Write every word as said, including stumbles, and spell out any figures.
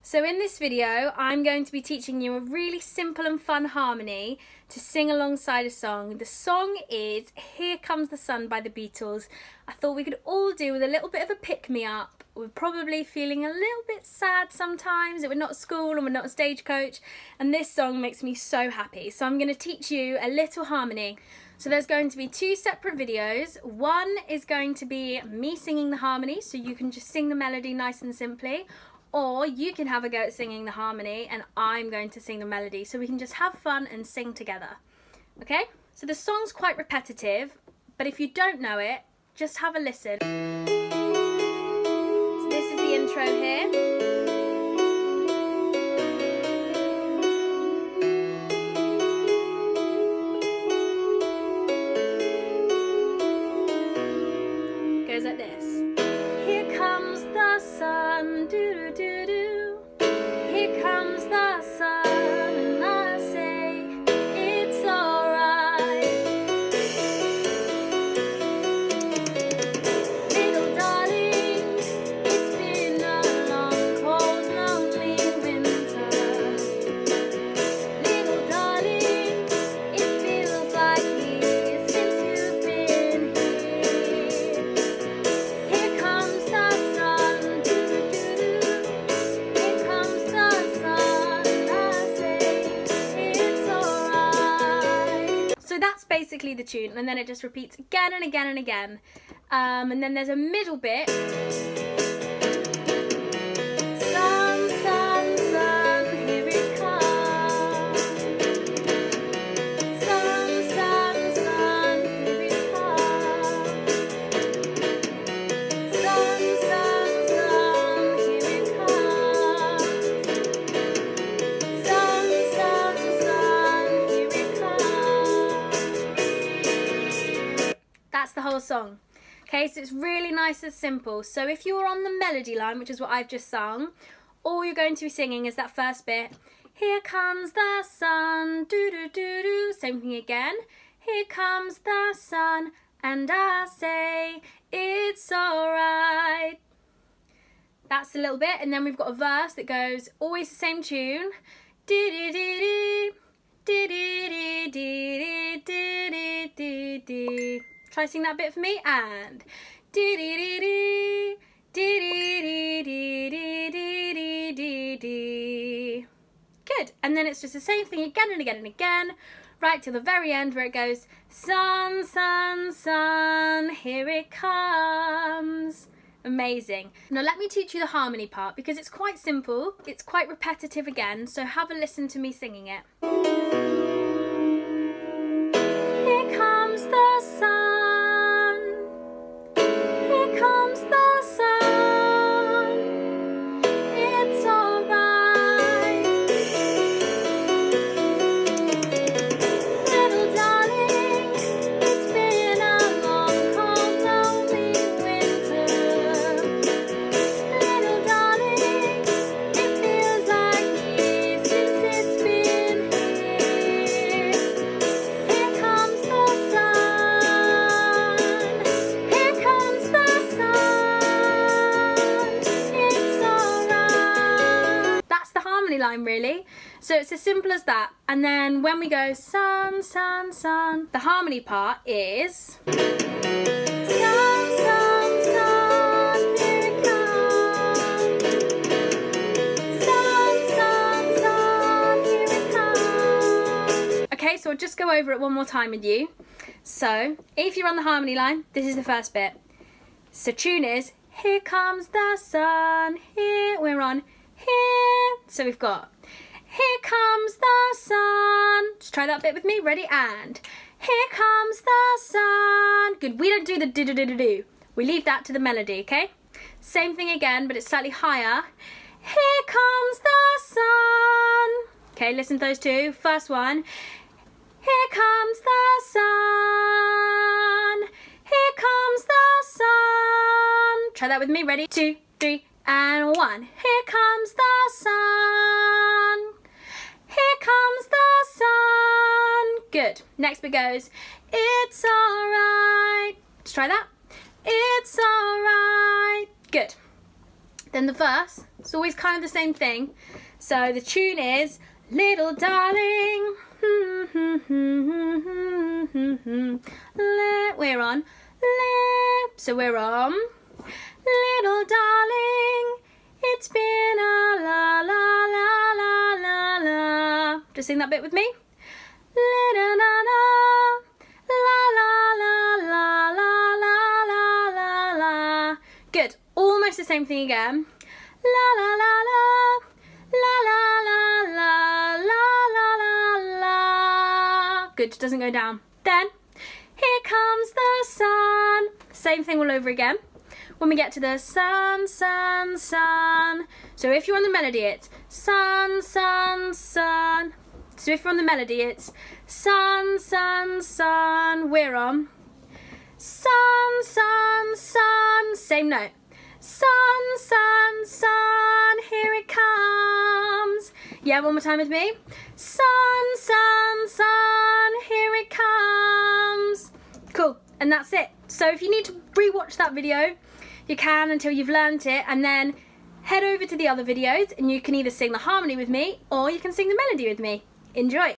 So in this video, I'm going to be teaching you a really simple and fun harmony to sing alongside a song. The song is Here Comes the Sun by the Beatles. I thought we could all do with a little bit of a pick-me-up. We're probably feeling a little bit sad sometimes that we're not at school and we're not at Stagecoach, and this song makes me so happy. So I'm going to teach you a little harmony. So there's going to be two separate videos. One is going to be me singing the harmony, so you can just sing the melody nice and simply. Or you can have a go at singing the harmony and I'm going to sing the melody, so we can just have fun and sing together. Okay? So the song's quite repetitive, but if you don't know it, just have a listen. So this is the intro here. Goes like this. Here comes the sun, doo doo doo doo. Here comes the sun, and I say it's alright. Little darling, it's been a long, cold, lonely winter. Little darling, it feels like years since you've been here. Here comes the sun, doo doo doo doo. Here comes the sun, I say it's alright. So that's basically the tune, and then it just repeats again and again and again. Um, and then there's a middle bit. Sun, sun, sun, here it comes. Sun, sun, sun, here it comes. Sun, sun, sun, here it comes. Sun, sun, sun, here it comes. That's the whole song. Okay, so it's really nice and simple. So if you're on the melody line, which is what I've just sung, all you're going to be singing is that first bit. Here comes the sun, doo doo doo doo. Same thing again. Here comes the sun, and I say it's alright. That's a little bit, and then we've got a verse that goes always the same tune. Doo doo doo doo, doo doo doo doo doo doo doo doo. Try sing that bit for me, and doo doo doo doo, doo doo doo doo doo doo doo doo. Good, and then it's just the same thing again and again and again, right till the very end where it goes sun, sun, sun, here it comes. Amazing. Now let me teach you the harmony part, because it's quite simple, it's quite repetitive again, so have a listen to me singing it. Here comes the sun, here comes the sun, it's alright. Little darling, it's been a long, cold, lonely winter. Little darling, it feels like years since it's been here. Here comes the sun, here comes the sun, it's alright. That's the harmony line, really. So it's as simple as that. And then when we go sun, sun, sun, the harmony part is sun, sun, sun, here it comes. Sun, sun, sun, here it comes. Okay, so I'll just go over it one more time with you. So if you're on the harmony line, this is the first bit. So tune is here comes the sun, here, we're on here. So we've got here comes the sun. Just try that bit with me. Ready? And here comes the sun. Good. We don't do the do do do do do. We leave that to the melody, okay? Same thing again, but it's slightly higher. Here comes the sun. Okay, listen to those two. First one. Here comes the sun. Here comes the sun. Try that with me. Ready? Two, three, and one. Here comes the sun. Here comes the sun. Good. Next bit goes, it's alright. Let's try that. It's alright. Good. Then the verse, it's always kind of the same thing. So the tune is, little darling, we're on, so we're on, little darling, it's been a la la la la la la. Just sing that bit with me. Little na na, la la la la la la la la la. Good. Almost the same thing again. La la la la, la la la la la la la la. Good. Doesn't go down. Then, here comes the sun. Same thing all over again. When we get to the sun, sun, sun. So if you're on the melody, it's sun, sun, sun. So if you're on the melody, it's sun, sun, sun. We're on sun, sun, sun. Same note. Sun, sun, sun. Here it comes. Yeah, one more time with me. Sun, sun, sun. Here it comes. Cool. And that's it. So if you need to re-watch that video, you can until you've learnt it, and then head over to the other videos and you can either sing the harmony with me or you can sing the melody with me. Enjoy!